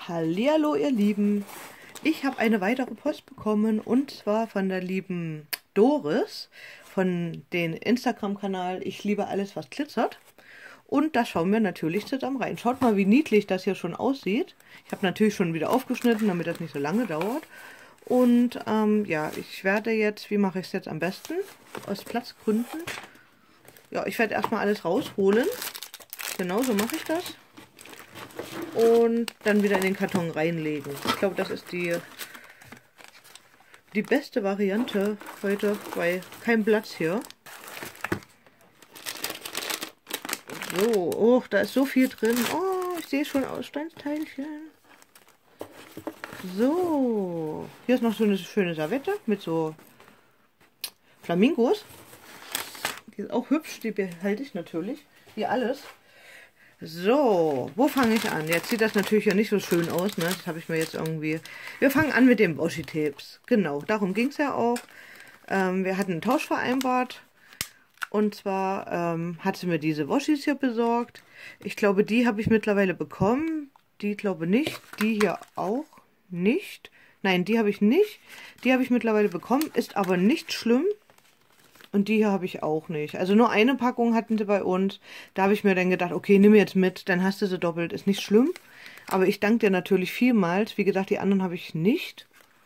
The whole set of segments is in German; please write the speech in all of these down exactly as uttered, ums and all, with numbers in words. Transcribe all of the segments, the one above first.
Hallihallo ihr Lieben, ich habe eine weitere Post bekommen und zwar von der lieben Doris von dem Instagram-Kanal Ich liebe alles, was glitzert. Und da schauen wir natürlich zusammen rein. Schaut mal, wie niedlich das hier schon aussieht. Ich habe natürlich schon wieder aufgeschnitten, damit das nicht so lange dauert. Und ähm, ja, ich werde jetzt, wie mache ich es jetzt am besten? Aus Platzgründen. Ja, ich werde erstmal alles rausholen. Genau so mache ich das. Und dann wieder in den Karton reinlegen. Ich glaube, das ist die, die beste Variante heute, weil kein Platz hier. So, oh, da ist so viel drin. Oh, ich sehe schon Aussteinsteilchen. So, hier ist noch so eine schöne Servette mit so Flamingos. Die ist auch hübsch, die behalte ich natürlich, wie alles. So, wo fange ich an? Jetzt sieht das natürlich ja nicht so schön aus, ne? Das habe ich mir jetzt irgendwie... Wir fangen an mit den Washi-Tapes. Genau, darum ging es ja auch. Ähm, wir hatten einen Tausch vereinbart. Und zwar ähm, hat sie mir diese Washis hier besorgt. Ich glaube, die habe ich mittlerweile bekommen. Die glaube nicht. Die hier auch nicht. Nein, die habe ich nicht. Die habe ich mittlerweile bekommen. Ist aber nicht schlimm. Und die hier habe ich auch nicht. Also nur eine Packung hatten sie bei uns. Da habe ich mir dann gedacht, okay, nimm jetzt mit, dann hast du sie doppelt. Ist nicht schlimm. Aber ich danke dir natürlich vielmals. Wie gesagt, die anderen habe ich nicht.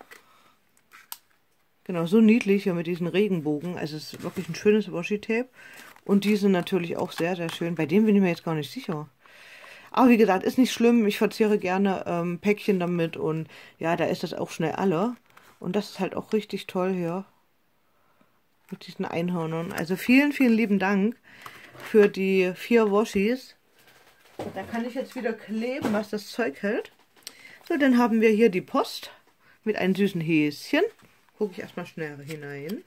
Genau, so niedlich hier mit diesen Regenbogen. Also es ist wirklich ein schönes Washi-Tape. Und die sind natürlich auch sehr, sehr schön. Bei dem bin ich mir jetzt gar nicht sicher. Aber wie gesagt, ist nicht schlimm. Ich verzehre gerne ähm, Päckchen damit. Und ja, da ist das auch schnell alle. Und das ist halt auch richtig toll hier. Mit diesen Einhörnern. Also vielen, vielen lieben Dank für die vier Washis. Da kann ich jetzt wieder kleben, was das Zeug hält. So, dann haben wir hier die Post mit einem süßen Häschen. Gucke ich erstmal schnell hinein.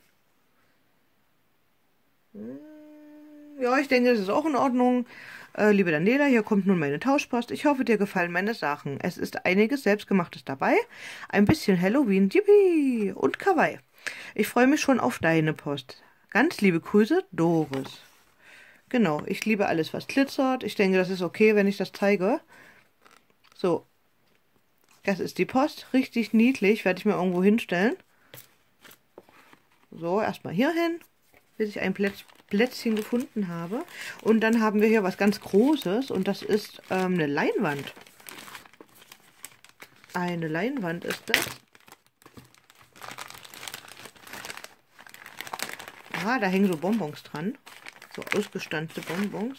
Ja, ich denke, das ist auch in Ordnung. Äh, liebe Daniela, hier kommt nun meine Tauschpost. Ich hoffe, dir gefallen meine Sachen. Es ist einiges Selbstgemachtes dabei. Ein bisschen Halloween, yippie, und Kawaii. Ich freue mich schon auf deine Post. Ganz liebe Grüße, Doris. Genau, ich liebe alles, was glitzert. Ich denke, das ist okay, wenn ich das zeige. So, das ist die Post. Richtig niedlich, werde ich mir irgendwo hinstellen. So, erstmal hier hin, bis ich ein Plätz Plätzchen gefunden habe. Und dann haben wir hier was ganz Großes und das ist ähm, eine Leinwand. Eine Leinwand ist das. Ah, da hängen so Bonbons dran. So ausgestanzte Bonbons.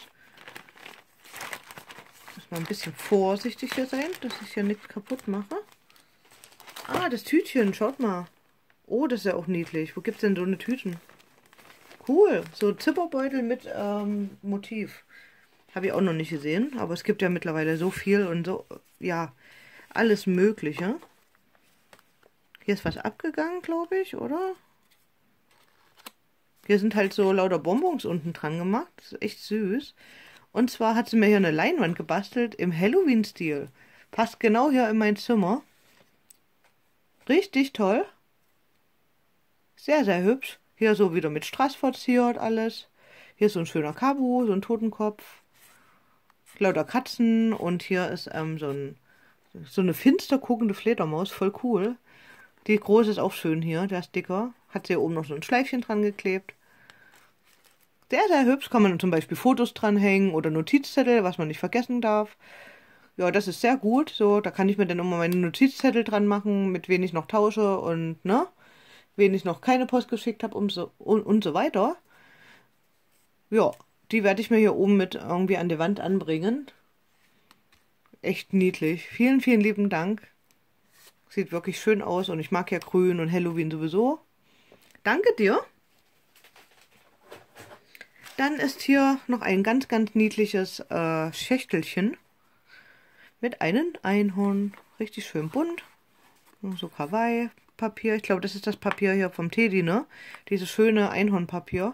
Muss mal ein bisschen vorsichtig hier sein, dass ich hier nichts kaputt mache. Ah, das Tütchen, schaut mal. Oh, das ist ja auch niedlich. Wo gibt es denn so eine Tüten? Cool, so Zipperbeutel mit ähm, Motiv. Habe ich auch noch nicht gesehen, aber es gibt ja mittlerweile so viel und so, ja, alles Mögliche. Hier ist was abgegangen, glaube ich, oder? Hier sind halt so lauter Bonbons unten dran gemacht. Das ist echt süß. Und zwar hat sie mir hier eine Leinwand gebastelt im Halloween-Stil. Passt genau hier in mein Zimmer. Richtig toll. Sehr, sehr hübsch. Hier so wieder mit Strass verziert alles. Hier ist so ein schöner Kabu, so ein Totenkopf. Lauter Katzen. Und hier ist ähm, so, ein, so eine finster guckende Fledermaus. Voll cool. Die große ist auch schön hier. Der ist dicker. Hat sie hier oben noch so ein Schleifchen dran geklebt. Sehr, sehr hübsch. Kann man zum Beispiel Fotos dranhängen oder Notizzettel, was man nicht vergessen darf. Ja, das ist sehr gut. So, da kann ich mir dann immer meine Notizzettel dran machen, mit wen ich noch tausche und, ne? Wen ich noch keine Post geschickt habe und so, und, und so weiter. Ja, die werde ich mir hier oben mit irgendwie an die Wand anbringen. Echt niedlich. Vielen, vielen lieben Dank. Sieht wirklich schön aus und ich mag ja Grün und Halloween sowieso. Danke dir. Dann ist hier noch ein ganz, ganz niedliches äh, Schächtelchen mit einem Einhorn. Richtig schön bunt. So Kawaii-Papier. Ich glaube, das ist das Papier hier vom Teddy, ne? Dieses schöne Einhornpapier.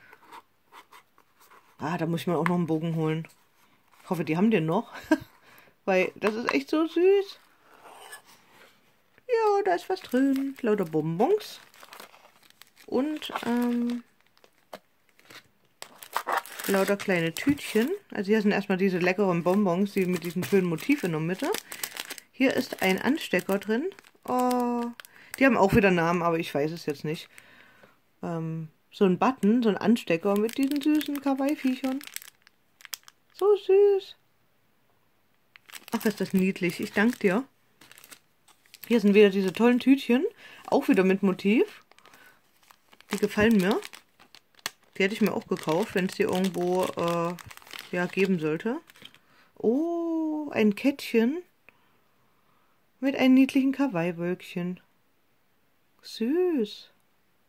Ah, da muss ich mir auch noch einen Bogen holen. Ich hoffe, die haben den noch. Weil das ist echt so süß. Ja, da ist was drin. Lauter Bonbons. Und, ähm... lauter kleine Tütchen. Also hier sind erstmal diese leckeren Bonbons, die mit diesem schönen Motiv in der Mitte. Hier ist ein Anstecker drin. Oh, die haben auch wieder Namen, aber ich weiß es jetzt nicht. Ähm, so ein Button, so ein Anstecker mit diesen süßen Kawaii-Viechern. So süß. Ach, ist das niedlich. Ich danke dir. Hier sind wieder diese tollen Tütchen. Auch wieder mit Motiv. Die gefallen mir. Die hätte ich mir auch gekauft, wenn es die irgendwo äh, ja, geben sollte. Oh, ein Kettchen. Mit einem niedlichen Kawaii-Wölkchen. Süß.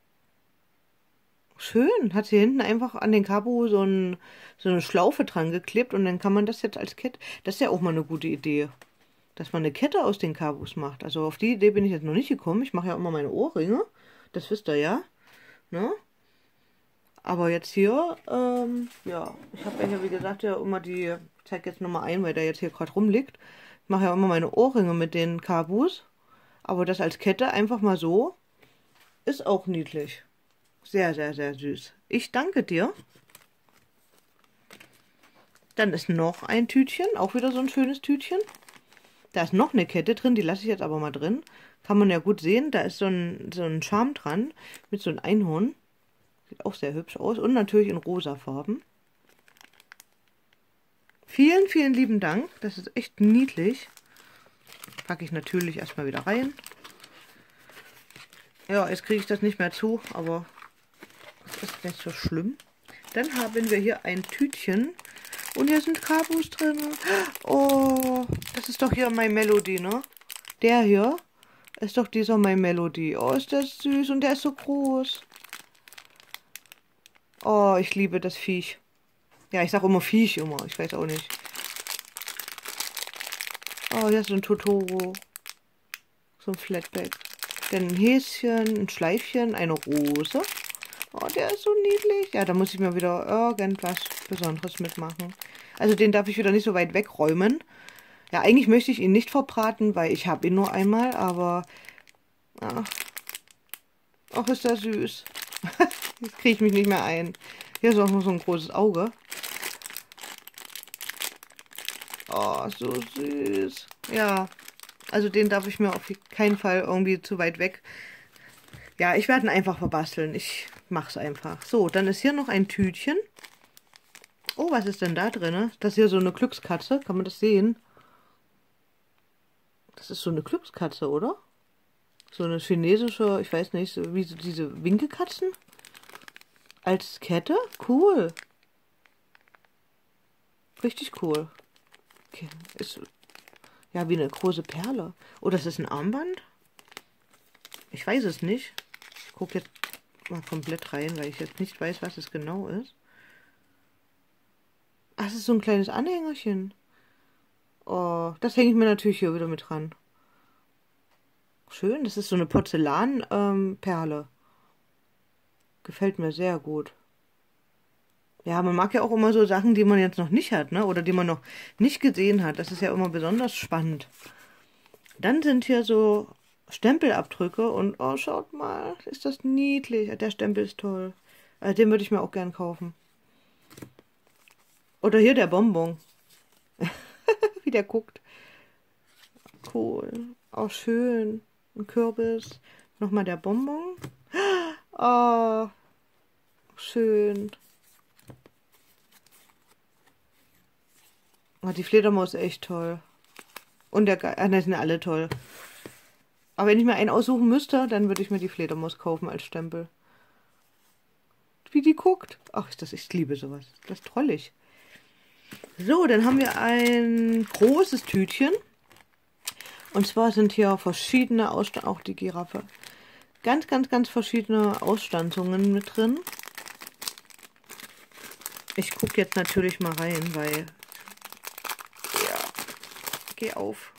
Schön. Hat sie hinten einfach an den Kabo so, ein, so eine Schlaufe dran geklebt und dann kann man das jetzt als Kette. Das ist ja auch mal eine gute Idee. Dass man eine Kette aus den Kabos macht. Also auf die Idee bin ich jetzt noch nicht gekommen. Ich mache ja immer meine Ohrringe. Das wisst ihr ja. Ne? Aber jetzt hier, ähm, ja, ich habe ja hier, wie gesagt, ja immer die, ich zeige jetzt nochmal ein, weil der jetzt hier gerade rumliegt. Ich mache ja immer meine Ohrringe mit den Kabus. Aber das als Kette einfach mal so, ist auch niedlich. Sehr, sehr, sehr süß. Ich danke dir. Dann ist noch ein Tütchen, auch wieder so ein schönes Tütchen. Da ist noch eine Kette drin, die lasse ich jetzt aber mal drin. Kann man ja gut sehen, da ist so ein, so ein Charme dran mit so einem Einhorn. Sieht auch sehr hübsch aus und natürlich in rosa Farben. Vielen, vielen lieben Dank. Das ist echt niedlich. Packe ich natürlich erstmal wieder rein. Ja, jetzt kriege ich das nicht mehr zu, aber das ist nicht so schlimm. Dann haben wir hier ein Tütchen und hier sind Kabus drin. Oh, das ist doch hier My Melody, ne? Der hier ist doch dieser My Melody. Oh, ist das süß und der ist so groß. Oh, ich liebe das Viech. Ja, ich sage immer Viech immer. Ich weiß auch nicht. Oh, hier ist so ein Totoro. So ein Flatback. Dann ein Häschen, ein Schleifchen, eine Rose. Oh, der ist so niedlich. Ja, da muss ich mir wieder irgendwas Besonderes mitmachen. Also den darf ich wieder nicht so weit wegräumen. Ja, eigentlich möchte ich ihn nicht verbraten, weil ich habe ihn nur einmal, aber... Ach, ach ist der süß. Jetzt kriege ich mich nicht mehr ein. Hier ist auch noch so ein großes Auge. Oh, so süß. Ja, also den darf ich mir auf keinen Fall irgendwie zu weit weg. Ja, ich werde ihn einfach verbasteln. Ich mache es einfach. So, dann ist hier noch ein Tütchen. Oh, was ist denn da drin? Das ist hier so eine Glückskatze. Kann man das sehen? Das ist so eine Glückskatze, oder? So eine chinesische, ich weiß nicht, so wie so diese Winkelkatzen. Als Kette? Cool. Richtig cool. Okay. Ist ja wie eine große Perle. Oh, das ist ein Armband? Ich weiß es nicht. Ich gucke jetzt mal komplett rein, weil ich jetzt nicht weiß, was es genau ist. Ach, es ist so ein kleines Anhängerchen. Oh, das hänge ich mir natürlich hier wieder mit dran. Schön, das ist so eine Porzellanperle. Ähm, Gefällt mir sehr gut. Ja, man mag ja auch immer so Sachen, die man jetzt noch nicht hat, ne? Oder die man noch nicht gesehen hat. Das ist ja immer besonders spannend. Dann sind hier so Stempelabdrücke und oh, schaut mal, ist das niedlich. Der Stempel ist toll. Also den würde ich mir auch gern kaufen. Oder hier der Bonbon. Wie der guckt. Cool. Auch schön. Ein Kürbis. Nochmal der Bonbon. Oh, schön. Oh, die Fledermaus ist echt toll. Und der Ge ah, die sind alle toll. Aber wenn ich mir einen aussuchen müsste, dann würde ich mir die Fledermaus kaufen als Stempel. Wie die guckt. Ach, ist das, ich liebe sowas. Das ist trollig. So, dann haben wir ein großes Tütchen. Und zwar sind hier verschiedene Ausstanzungen, auch die Giraffe. Ganz, ganz, ganz verschiedene Ausstanzungen mit drin. Ich gucke jetzt natürlich mal rein, weil... Ja, geh auf.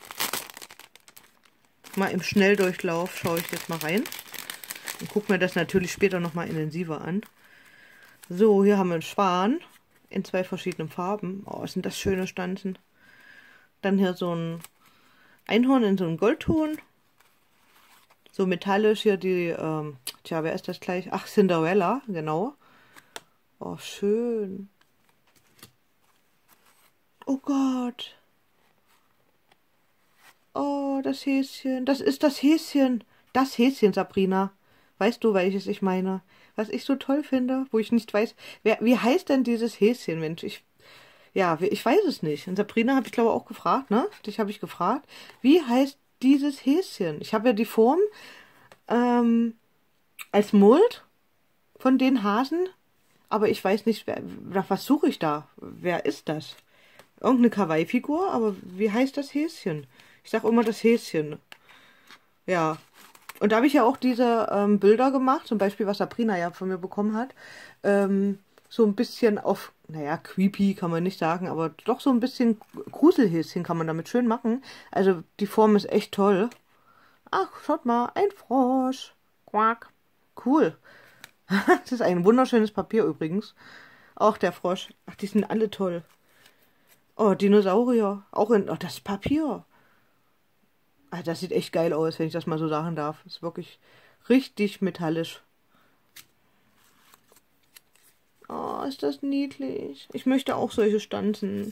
Mal im Schnelldurchlauf schaue ich jetzt mal rein. Und gucke mir das natürlich später nochmal intensiver an. So, hier haben wir einen Schwan in zwei verschiedenen Farben. Oh, sind das schöne Stanzen. Dann hier so ein Einhorn in so einem Goldton. So metallisch hier die, ähm, tja, wer ist das gleich? Ach, Cinderella, genau. Oh, schön. Oh Gott. Oh. Oh, das Häschen. Das ist das Häschen. Das Häschen, Sabrina. Weißt du, welches ich meine? Was ich so toll finde, wo ich nicht weiß, wer, wie heißt denn dieses Häschen, Mensch? Ich, ja, ich weiß es nicht. Und Sabrina habe ich glaube auch gefragt, ne? Dich habe ich gefragt. Wie heißt dieses Häschen? Ich habe ja die Form ähm, als Mold von den Hasen, aber ich weiß nicht, wer, nach was suche ich da? Wer ist das? Irgendeine Kawaii-Figur, aber wie heißt das Häschen? Ich sage immer das Häschen. Ja. Und da habe ich ja auch diese ähm, Bilder gemacht, zum Beispiel, was Sabrina ja von mir bekommen hat. Ähm, so ein bisschen auf, naja, creepy kann man nicht sagen, aber doch so ein bisschen Gruselhäschen kann man damit schön machen. Also die Form ist echt toll. Ach, schaut mal, ein Frosch. Quack. Cool. Das ist ein wunderschönes Papier übrigens. Auch der Frosch. Ach, die sind alle toll. Oh, Dinosaurier. Auch in, oh, das Papier. Ah, das sieht echt geil aus, wenn ich das mal so sagen darf. Ist wirklich richtig metallisch. Oh, ist das niedlich. Ich möchte auch solche Stanzen.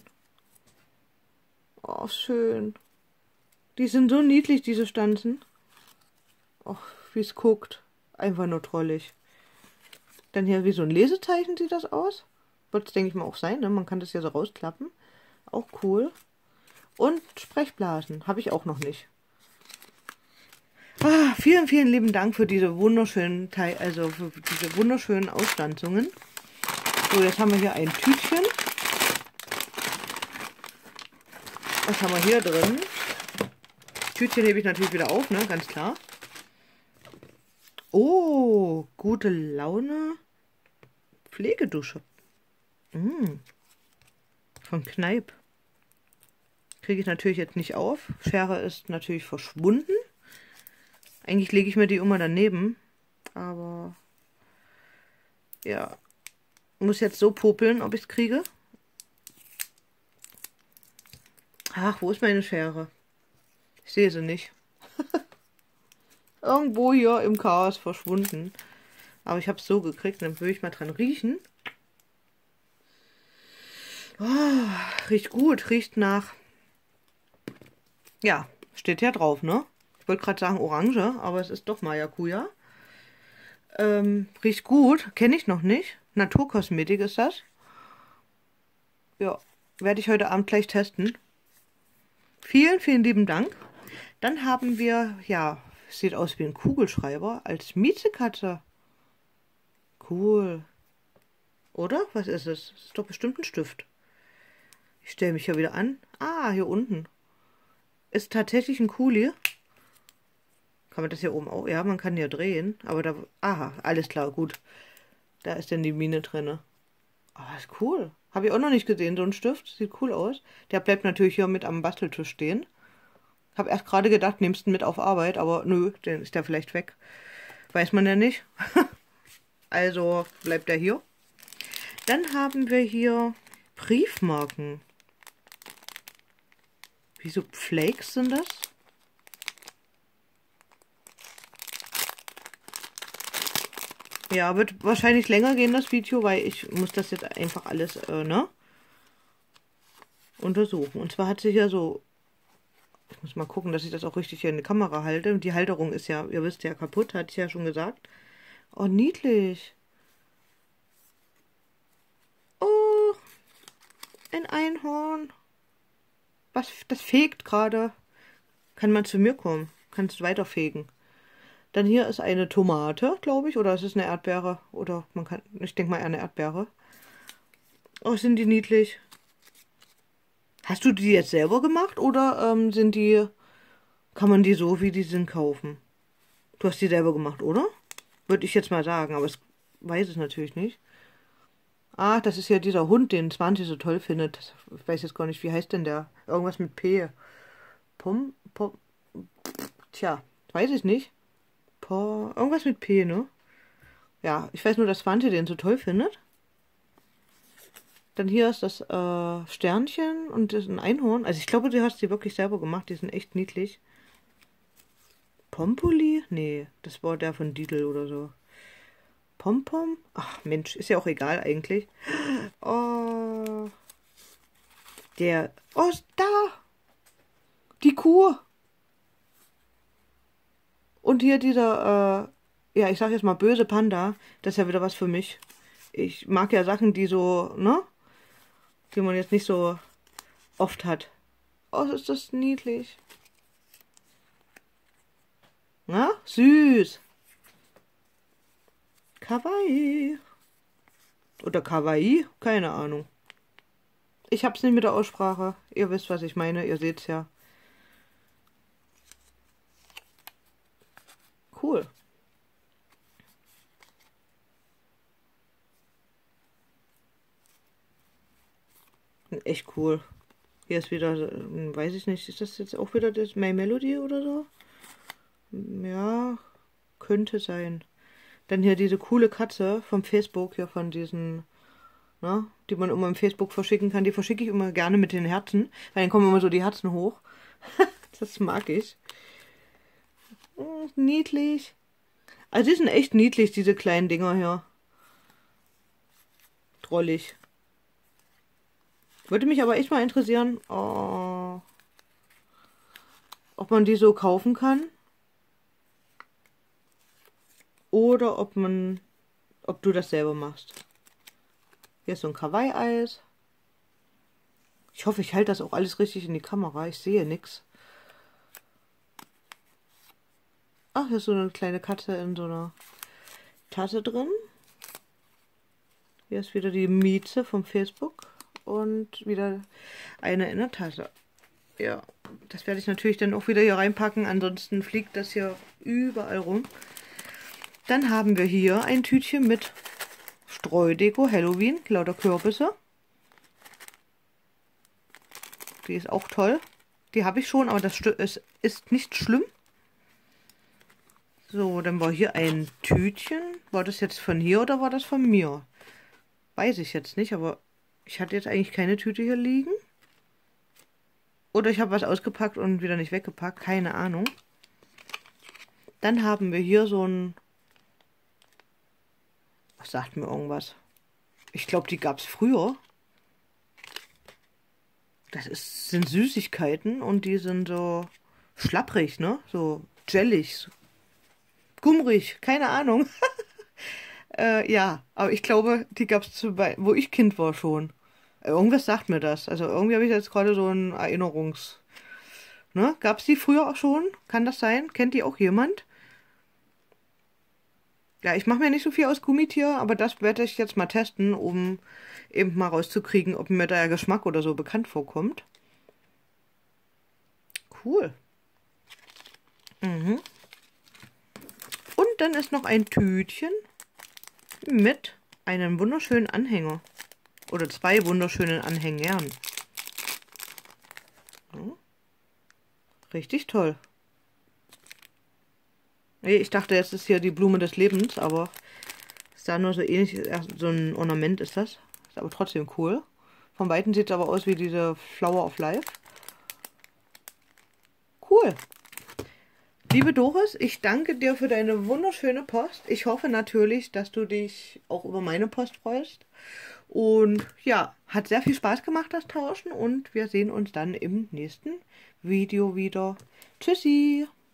Oh, schön. Die sind so niedlich, diese Stanzen. Oh, wie es guckt. Einfach nur trollig. Dann hier wie so ein Lesezeichen sieht das aus. Wird es, denke ich mal, auch sein, ne? Man kann das ja so rausklappen. Auch cool. Und Sprechblasen. Habe ich auch noch nicht. Ah, vielen, vielen lieben Dank für diese wunderschönen Teil, also für diese wunderschönen Ausstanzungen. So, jetzt haben wir hier ein Tütchen. Was haben wir hier drin? Das Tütchen hebe ich natürlich wieder auf, ne? Ganz klar. Oh, gute Laune. Pflegedusche. Mm. Von Kneipp. Kriege ich natürlich jetzt nicht auf. Schere ist natürlich verschwunden. Eigentlich lege ich mir die immer daneben. Aber ja, muss jetzt so popeln, ob ich es kriege. Ach, wo ist meine Schere? Ich sehe sie nicht. Irgendwo hier im Chaos verschwunden. Aber ich habe es so gekriegt. Dann würde ich mal dran riechen. Oh, riecht gut. Riecht nach... Ja, steht ja drauf, ne? Ich wollte gerade sagen Orange, aber es ist doch Maracuja. Ähm, riecht gut. Kenne ich noch nicht. Naturkosmetik ist das. Ja, werde ich heute Abend gleich testen. Vielen, vielen lieben Dank. Dann haben wir, ja, sieht aus wie ein Kugelschreiber als Miezekatze. Cool. Oder? Was ist es? Das ist doch bestimmt ein Stift. Ich stelle mich hier wieder an. Ah, hier unten. Ist tatsächlich ein Kuli. Kann man das hier oben auch? Ja, man kann hier drehen. Aber da... Aha, alles klar, gut. Da ist dann die Mine drin. Aber ist cool. Habe ich auch noch nicht gesehen, so ein Stift. Sieht cool aus. Der bleibt natürlich hier mit am Basteltisch stehen. Habe erst gerade gedacht, nimmst du mit auf Arbeit, aber nö, dann ist der vielleicht weg. Weiß man ja nicht. Also bleibt er hier. Dann haben wir hier Briefmarken. Wieso Flakes sind das? Ja, wird wahrscheinlich länger gehen, das Video, weil ich muss das jetzt einfach alles, äh, ne? Untersuchen. Und zwar hat sich ja so... Ich muss mal gucken, dass ich das auch richtig hier in die Kamera halte. Und die Halterung ist ja, ihr wisst ja, kaputt, hatte ich ja schon gesagt. Oh, niedlich. Oh, ein Einhorn. Was, das fegt gerade. Kann man zu mir kommen. Kannst weiterfegen. Dann hier ist eine Tomate, glaube ich. Oder ist es eine Erdbeere? Oder man kann, ich denke mal eher eine Erdbeere. Oh, sind die niedlich. Hast du die jetzt selber gemacht oder ähm, sind die, kann man die so wie die sind kaufen? Du hast die selber gemacht, oder? Würde ich jetzt mal sagen, aber ich weiß es natürlich nicht. Ah, das ist ja dieser Hund, den Zwanzi so toll findet. Das, ich weiß jetzt gar nicht, wie heißt denn der? Irgendwas mit P. Pom, Pom, tja, weiß ich nicht. Po, irgendwas mit P, ne? Ja, ich weiß nur, dass Zwanzi den so toll findet. Dann hier ist das äh, Sternchen und das ist ein Einhorn. Also ich glaube, du hast die wirklich selber gemacht. Die sind echt niedlich. Pompoli? Nee, das war der von Didel oder so. Pompom? Ach Mensch, ist ja auch egal eigentlich. Oh. Der... Oh, da! Die Kuh! Und hier dieser, äh, ja, ich sag jetzt mal böse Panda, das ist ja wieder was für mich. Ich mag ja Sachen, die so, ne? Die man jetzt nicht so oft hat. Oh, ist das niedlich. Na, süß. Kawaii. Oder Kawaii? Keine Ahnung. Ich hab's nicht mit der Aussprache. Ihr wisst, was ich meine. Ihr seht's ja. Cool. Echt cool. Hier ist wieder, weiß ich nicht, ist das jetzt auch wieder das My Melody oder so? Ja, könnte sein. Dann hier diese coole Katze vom Facebook, hier von diesen, ne, die man immer im Facebook verschicken kann. Die verschicke ich immer gerne mit den Herzen, weil dann kommen immer so die Herzen hoch. Das mag ich. Oh, niedlich. Also die sind echt niedlich, diese kleinen Dinger hier. Drollig. Würde mich aber echt mal interessieren, oh, ob man die so kaufen kann. Oder ob man, ob du das selber machst. Hier ist so ein Kawaii-Eis. Ich hoffe, ich halte das auch alles richtig in die Kamera. Ich sehe nichts. Ach, hier ist so eine kleine Katze in so einer Tasse drin. Hier ist wieder die Mieze vom Facebook. Und wieder eine in der Tasse. Ja, das werde ich natürlich dann auch wieder hier reinpacken. Ansonsten fliegt das hier überall rum. Dann haben wir hier ein Tütchen mit Streudeko Halloween, lauter Kürbisse. Die ist auch toll. Die habe ich schon, aber das ist, ist nicht schlimm. So, dann war hier ein Tütchen. War das jetzt von hier oder war das von mir? Weiß ich jetzt nicht, aber ich hatte jetzt eigentlich keine Tüte hier liegen. Oder ich habe was ausgepackt und wieder nicht weggepackt. Keine Ahnung. Dann haben wir hier so ein... Was sagt mir irgendwas? Ich glaube, die gab es früher. Das ist, sind Süßigkeiten und die sind so schlapprig, ne? So jellig. Gummrig, keine Ahnung. äh, ja, aber ich glaube, die gab es, wo ich Kind war, schon. Irgendwas sagt mir das. Also irgendwie habe ich jetzt gerade so ein Erinnerungs... Ne? Gab es die früher auch schon? Kann das sein? Kennt die auch jemand? Ja, ich mache mir nicht so viel aus Gummitier, aber das werde ich jetzt mal testen, um eben mal rauszukriegen, ob mir der Geschmack oder so bekannt vorkommt. Cool. Mhm. Und dann ist noch ein Tütchen mit einem wunderschönen Anhänger. Oder zwei wunderschönen Anhängern. So. Richtig toll. Ich dachte, jetzt ist hier die Blume des Lebens, aber ist da nur so ähnlich, so ein Ornament ist das. Ist aber trotzdem cool. Von Weitem sieht es aber aus wie diese Flower of Life. Cool. Liebe Doris, ich danke dir für deine wunderschöne Post. Ich hoffe natürlich, dass du dich auch über meine Post freust. Und ja, hat sehr viel Spaß gemacht, das Tauschen. Und wir sehen uns dann im nächsten Video wieder. Tschüssi!